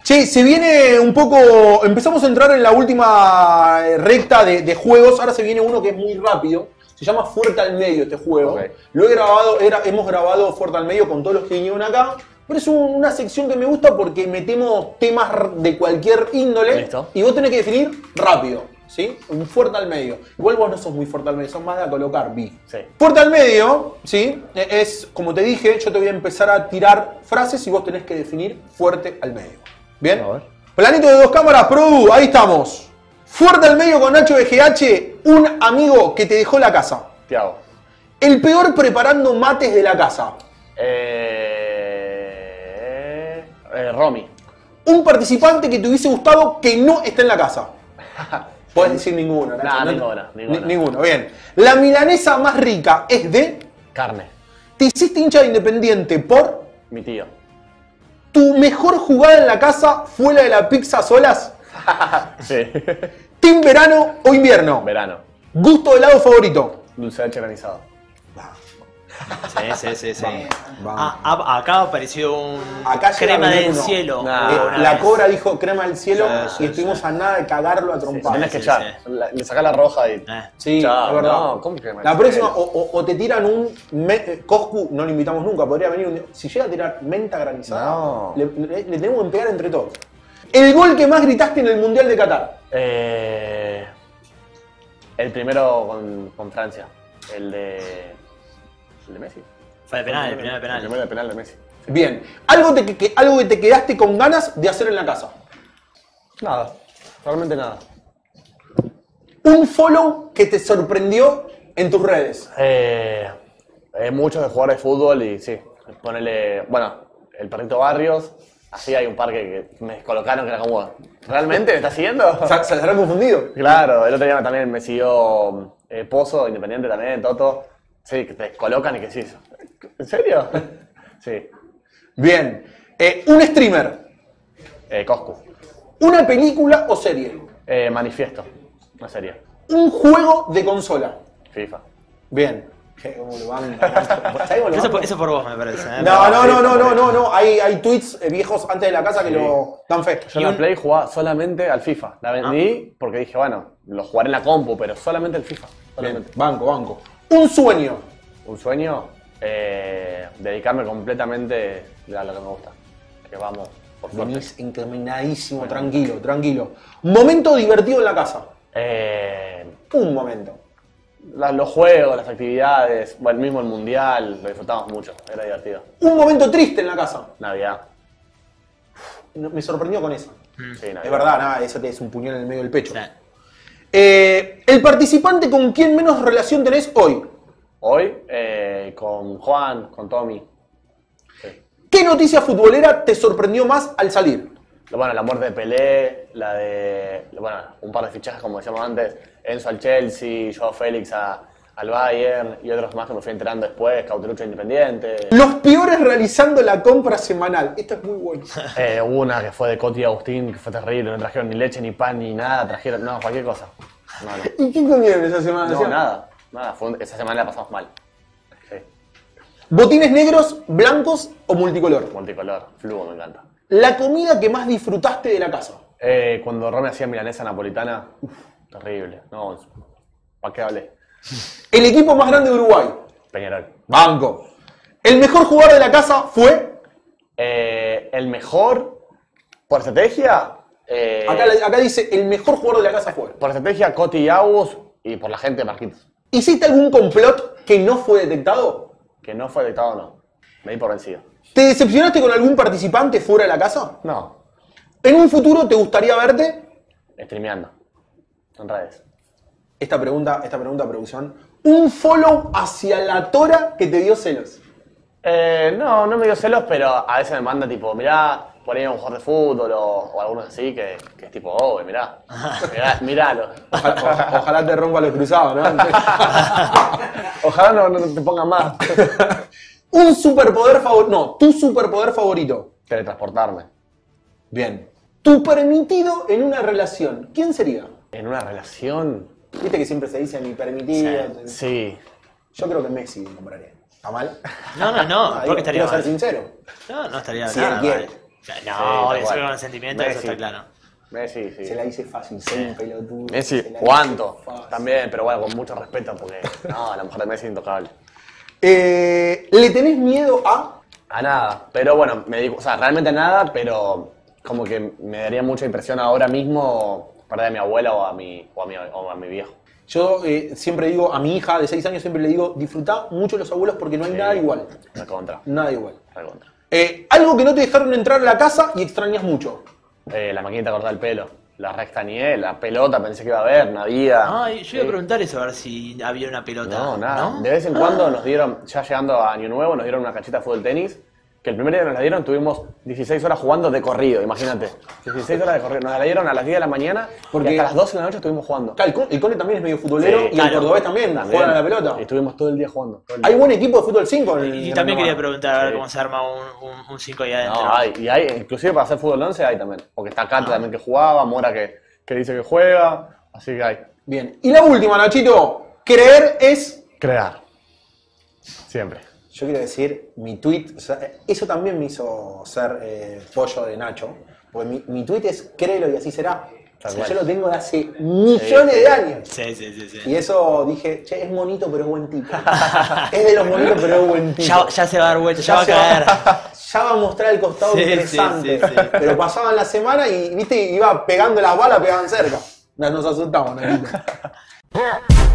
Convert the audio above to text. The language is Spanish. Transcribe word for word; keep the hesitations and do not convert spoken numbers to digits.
Che, se viene un poco... Empezamos a entrar en la última recta de, de juegos. Ahora se viene uno que es muy rápido. Se llama Fuerte al Medio este juego. Okay. Lo he grabado, era, hemos grabado Fuerte al Medio con todos los que vinieron acá. Pero es un, una sección que me gusta porque metemos temas de cualquier índole. ¿Listo? Y vos tenés que definir rápido, ¿sí? Un fuerte al medio. Igual vos no sos muy fuerte al medio, sos más de a colocar, vi. Sí. Fuerte al medio, ¿sí? Es, como te dije, yo te voy a empezar a tirar frases y vos tenés que definir fuerte al medio. ¿Bien? A ver. Planito de dos cámaras, Produ, ahí estamos. Fuerte al medio con Nacho de G H, un amigo que te dejó la casa. Tiago. El peor preparando mates de la casa. Eh... Eh, Romy. Un participante que te hubiese gustado que no está en la casa. Puedes decir ninguno. Nacho. Nah, no, ninguna, ninguna. Ni, ninguno, bien. La milanesa más rica es de... Carne. Te hiciste hincha de Independiente por... Mi tío. ¿Tu mejor jugada en la casa fue la de la pizza solas? Sí. ¿Team verano o invierno? Verano. ¿Gusto de helado favorito? Dulce de leche granizado. Sí, sí, sí, sí. Vamos, vamos. Ah, ah, acá apareció un acá crema del uno. cielo. Nah. Eh, la cobra dijo crema del cielo sí, sí, y estuvimos sí. a nada de cagarlo a trompadas. Sí, tenés que echar. Sí, sí. Le sacás la roja y... Eh. Sí, Chao, es verdad. No, ¿cómo que la próxima, o, o, o te tiran un... Me, Coscu, no lo invitamos nunca, podría venir un... Si llega a tirar menta granizada, no. le, le, le tenemos que pegar entre todos. El gol que más gritaste en el Mundial de Qatar. Eh, el primero con, con Francia. El de... ¿El de Messi? Fue de penal, el primer penal. El primer penal de Messi. Bien. ¿Algo, te, que, algo que te quedaste con ganas de hacer en la casa? Nada. Realmente nada. Un follow que te sorprendió en tus redes. Eh, eh, muchos de jugadores de fútbol y sí. Ponele... Bueno, el perrito Barrios. Así hay un par que, que me colocaron que era como... ¿Realmente me está siguiendo? ¿Se, se habrá confundido? Claro. El otro día también me siguió eh, Pozo, Independiente también, Toto. Sí, que te colocan y que sí. ¿En serio? Sí. Bien. Eh, un streamer. Eh, Coscu. Una película o serie. Eh, manifiesto. Una serie. Un juego de consola. FIFA. Bien. ¿Cómo lo van? Eso, eso por vos me parece. ¿eh? No, no, no, no, no, no, no. Hay, hay tweets viejos antes de la casa que sí. lo dan fe. Yo en la Play jugaba solamente al FIFA. La vendí ah. porque dije, bueno, lo jugaré en la compu, pero solamente el FIFA. Solamente. Bien. Banco, banco. Un sueño. Un sueño, eh, dedicarme completamente a lo que me gusta. Que vamos, por suerte. Venís encaminadísimo, bueno. tranquilo, tranquilo. Momento divertido en la casa. Eh, un momento. La, los juegos, las actividades, bueno, mismo el mundial, lo disfrutamos mucho, era divertido. Un momento triste en la casa. Navidad. Me sorprendió con eso. Mm. Sí, es verdad, nada, eso te es un puñal en el medio del pecho. Sí. Eh, el participante con quien menos relación tenés hoy. Hoy, eh, con Juan, con Tommy. Sí. ¿Qué noticia futbolera te sorprendió más al salir? Bueno, la muerte de Pelé, la de... Bueno, un par de fichajes, como decíamos antes. Enzo al Chelsea, Joao Félix a, al Bayern y otros más que me fui enterando después, Cauterucho Independiente. Los peores realizando la compra semanal. Esto es muy bueno. Eh, hubo una que fue de Coti y Agustín, que fue terrible. No trajeron ni leche, ni pan, ni nada. Trajeron, no, cualquier cosa. No, no. ¿Y qué comieron esa semana? No, nada. Nada, fue un, esa semana la pasamos mal. Sí. ¿Botines negros, blancos o multicolor? Multicolor, fluo, me encanta. ¿La comida que más disfrutaste de la casa? Eh, cuando Rome hacía milanesa napolitana, uf, terrible. No, ¿para qué hablé? ¿El equipo más grande de Uruguay? Peñarol. Banco. ¿El mejor jugador de la casa fue? Eh, el mejor, por estrategia... Eh, acá, acá dice, el mejor jugador de la casa fue. Por estrategia, Coti y Agus, y por la gente, Marquitos. ¿Hiciste algún complot que no fue detectado? Que no fue detectado, no. Me di por vencido. ¿Te decepcionaste con algún participante fuera de la casa? No. ¿En un futuro te gustaría verte? Streameando. En redes. Esta pregunta, esta pregunta, producción. ¿Un follow hacia la tora que te dio celos? Eh, no, no me dio celos, pero a veces me manda tipo, mirá, por ahí un jugador de fútbol o, o algunos así, que, que es tipo, oh, mirá, mirá, miralo. Ojalá, o, ojalá te rompa los cruzados, ¿no? Ojalá no, no te pongan más. Un superpoder favorito, no, tu superpoder favorito. Teletransportarme. Bien. Tu permitido en una relación, ¿quién sería? En una relación... Viste que siempre se dice mi permitido. Sí. sí. Yo creo que Messi nombraría. ¿Está mal? No, no, no. no ¿Por qué estaría quiero mal? ser sincero. No, no estaría si nada él quiere. mal. No, sí, eso con sentimiento, eso está claro. Messi, sí. Se la hice fácil, soy un pelotudo. Messi, ¿cuánto? También, pero bueno, con mucho respeto porque no, la mujer de Messi es intocable. Eh, ¿Le tenés miedo a...? A nada, pero bueno, me digo, o sea, realmente a nada, pero como que me daría mucha impresión ahora mismo perder a mi abuela o a mi, o a mi, o a mi viejo. Yo eh, siempre digo, a mi hija de seis años siempre le digo, disfrutá mucho los abuelos porque no hay sí, nada igual. La contra. Nada igual. La contra. Eh, algo que no te dejaron entrar a la casa y extrañas mucho. Eh, la maquinita de cortar el pelo. La rectañé, la pelota pensé que iba a haber, no había. Ah, yo iba a preguntar eso, a ver si había una pelota. No, nada. ¿No? De vez en cuando nos dieron, ya llegando a Año Nuevo, nos dieron una cachita de fútbol tenis. Que el primer día que nos la dieron tuvimos dieciséis horas jugando de corrido, imagínate. dieciséis horas de corrido. Nos la dieron a las diez de la mañana porque y hasta las doce de la noche estuvimos jugando. Claro, el, Cone, el Cone también es medio futbolero sí, y claro, el cordobés también, también juegan a la pelota. Y estuvimos todo el día jugando. El día. Hay buen equipo de fútbol cinco. En, y en también quería mano. preguntar a ver sí. cómo se arma un cinco ahí adentro. No, hay, y hay, inclusive para hacer fútbol once hay también. Porque está Cate ah. también que jugaba, Mora que, que dice que juega, así que hay. Bien. Y la última, Nachito, creer es... Crear. Siempre. Yo quiero decir, mi tweet, o sea, eso también me hizo ser eh, pollo de Nacho, porque mi, mi tweet es créelo y así será. O sea, yo lo tengo de hace millones sí, de años. Sí, sí, sí, sí. Y eso dije, che, es monito pero es buen tipo. Es de los bonitos pero es buen tipo. Ya, ya se va a dar vuelta, ya, ya va a caer. Va, ya va a mostrar el costado sí, interesante. Sí, sí, sí. Pero pasaban la semana y, viste, iba pegando las balas, pegaban cerca. Nos asustamos, Nachito.